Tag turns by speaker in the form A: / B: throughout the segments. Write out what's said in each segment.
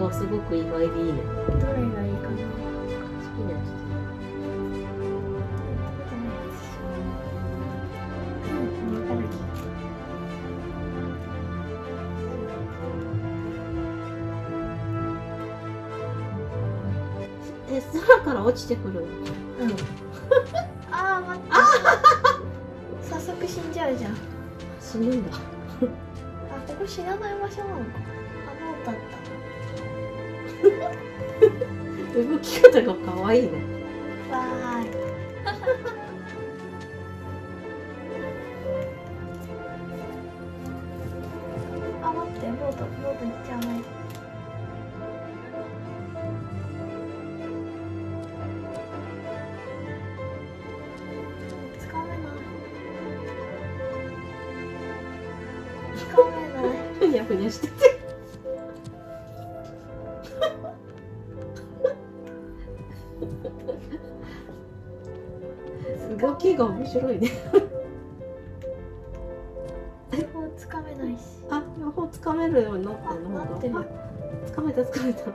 A: がすごく意外でいいね。
B: どれがいいかな。
A: 好きなやつ。空から落ちてくる。
B: うん。ああ、待って。早速死んじゃうじゃん。
A: 死ぬんだ。
B: あ、ここ死なない場所なのか。あ、もう立っ
A: 動き方が可愛いね。
B: た。わーい。あ、待って、ボート行っちゃわない。つかめない。つかめない。
A: ふにゃふにゃしてて。動きが面白いね。
B: 両方つかめないし。
A: あ、両方つかめるようになってんの。
B: なってる。
A: つかめたつかめた。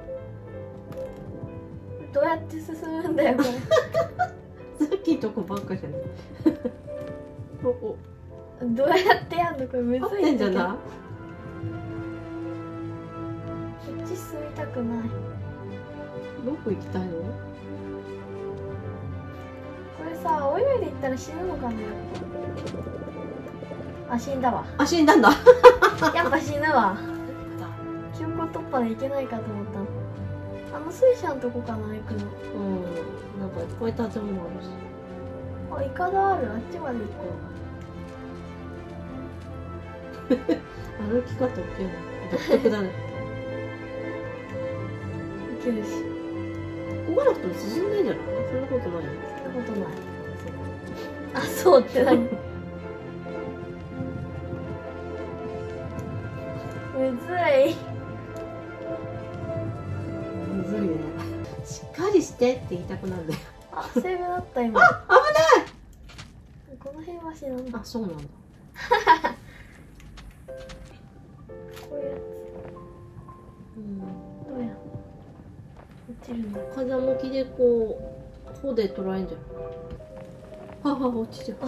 B: どうやって進むんだよこれ。
A: さっきとこばっかじゃない。お、
B: どうやってやんのこれむ
A: 合っ
B: ずい
A: てんじゃない？
B: こっち進みたくない。
A: どこ行きたいの？
B: これさ、泳いでいったら死ぬのかな。あ、死んだわ。
A: あ、死んだんだ。
B: やっぱ死ぬわ。記憶突破でいけないかと思ったの。水車のとこかな、行くの。
A: うん、なんかいっぱい建物あるし。
B: あ、イカダある。あっちまで行こ
A: 歩き方受けない。独特だね。
B: う。行けるし。
A: ここがなくても進んでんじゃない？そんなことないよ。
B: そんなことない。あ、そうって何？むずい。
A: むずいね。しっかりしてって言いたくなるんだよ。
B: あ、セーブだった今。
A: あ、危ない。
B: この辺は死なんだ。
A: あ、そうなんだ。
B: こういうや
A: うん。
B: つ。どうや。落ちるんだ。
A: 風向きでこう帆で捉えんじゃん。落ちちゃう。
B: どっ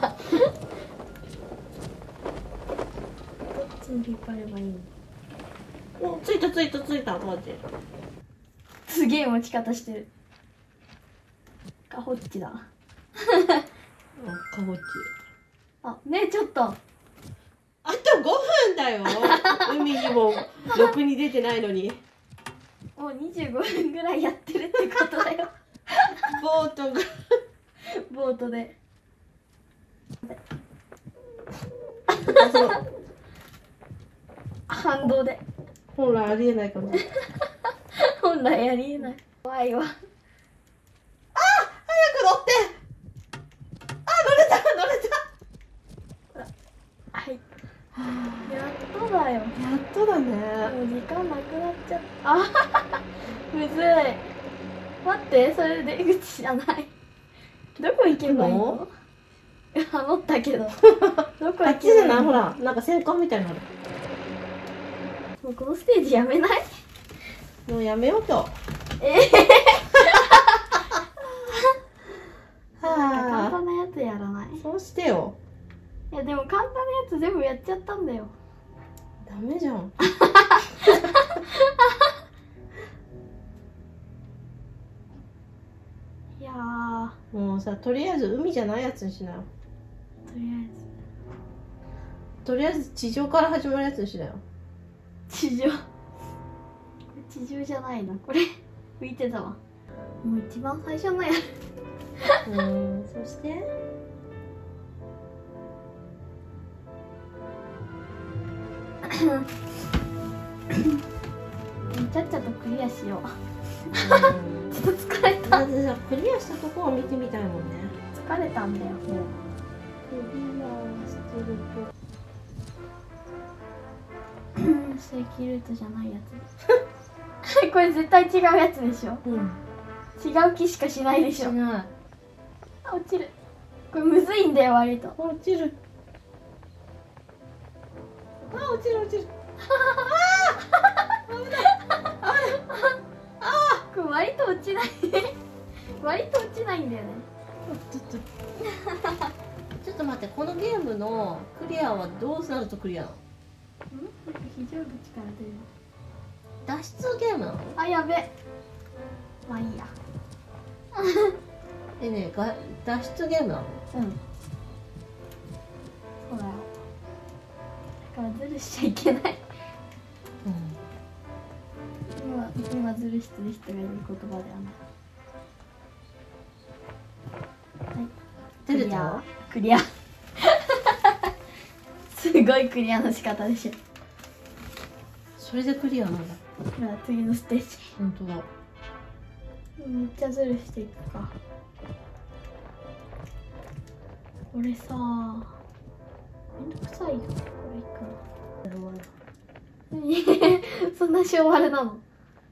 B: ちに引っ張ればいいの？
A: お、ついたついたついた。こうやって。
B: すげえ持ち方してる。カホッチだ。
A: あ、かぼち。
B: あ、ねえちょっと。
A: あと5分だよ。海にもろくに出てないのに。
B: もう25分ぐらいやってるってことだよ。
A: ボートが。
B: ボートで。反動で。
A: 本来ありえないかも。
B: 本来ありえない。怖いわ。
A: 早く乗って。あ、乗れた乗れた。
B: はい。やっとだよ。
A: やっとだね。
B: もう時間なくなっちゃった。あむずい。待って、それ出口じゃない。どこ行けばいいの？思ったけど。どこ行けばいいの？
A: あっちじゃない？ほら、なんか戦艦みたいなの。
B: もうこのステージやめない？
A: もうやめようと。
B: は簡単なやつやらない。
A: そうしてよ。
B: いやでも簡単なやつ全部やっちゃったんだよ。
A: ダメじゃん。
B: いやー、
A: もうさ、とりあえず海じゃないやつにしなよ。
B: とりあえ
A: とりあえず地上から始まるやつにしなよ。
B: ず地上地上じゃないなこれ。浮いてたわ。もう一番最初のやつ。
A: そして
B: ちゃっちゃとクリアしよう。ちょっと疲れた。
A: まずさ、クリアしたところを見てみたいもんね。
B: 疲れたんだよ。もう
A: クリアしてると
B: 正規ルートじゃないやつ。これ絶対違うやつでしょ。違う気しかしないでしょ。
A: ない。
B: あ、落ちる。これむずいんだよ割と。
A: 落ちる。あ、落ちる落ちる。ああ、危ない。
B: 割と落ちない割と落ちないんだよね。
A: ちょっと待って、このゲームのクリアはどうなるとクリアなの？
B: なんか非常口から出る。
A: 脱出ゲームなの？
B: あ、やべ。まあいいや。
A: ねえ、脱出ゲームなの？
B: うん。そうだよ。だからズルしちゃいけない。今ズルしてる人がいる言葉ではない。はい。
A: 出れた？
B: クリア。すごいクリアの仕方でしょ。
A: それでクリアなんだ。
B: じゃあ次のステージ。
A: 本当だ。
B: めっちゃズルしていくか。これさ、めんどくさいよ。これいいかな。そんな性悪なの？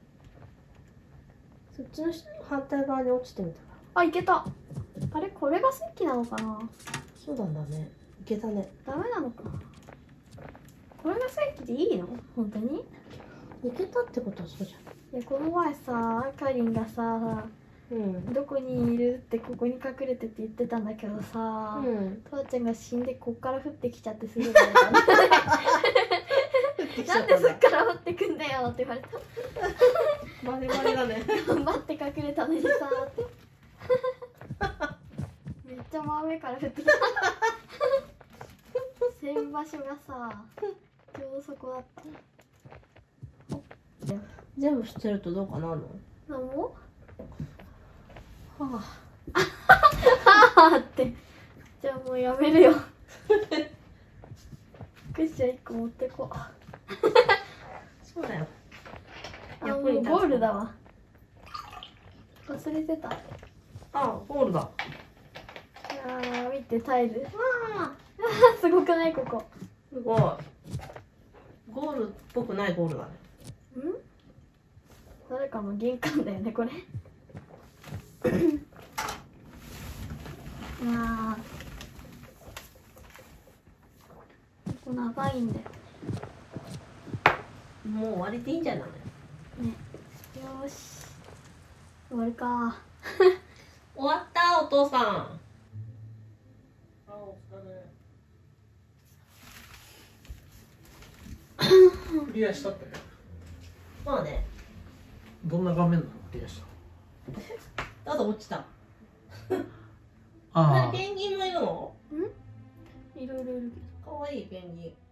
A: そっちの反対側に落ちてみたら。
B: あ、いけた。あれ、これが石器なのかな？
A: そうなんだね。いけたね。
B: ダメなのか。これが石器でいいの？本当に？
A: いけたってことはそうじゃん。
B: いや、この前さ、あかりんがさ、どこにいるってここに隠れてって言ってたんだけどさ、父ちゃんが死んでこっから降ってきちゃってすぐだよ。なんでそっから降ってくんだよって言われた。
A: バレバレだね。
B: 頑張って隠れたのにさって。めっちゃ真上から降ってきた。線場所がさ、ちょうどそこだった。
A: 全部捨てるとどうかなるの？
B: なんも？
A: は
B: はぁって。じゃあもうやめるよ。クッション1個持ってこう。
A: そうだよ。
B: あ、もうゴールだわ。忘れてた。
A: あ、ゴールだ。
B: 見てタイル。すごくないここ。
A: すごい。ゴールっぽくないゴールだね。
B: 誰かの玄関だよねこれ。ここ長いんだよ。
A: もう終わりでいいんじゃない？
B: ね。よし。終わるか。
A: 終わったお父さん。
C: あ、お疲れ。クリアしたってね。
A: まあね。
C: どんな画面なの？クリアした。
A: ただ落ちた。
C: ああ。
A: ペンギンもいるの？
B: いろいろいるけど。
A: かわいいペンギン。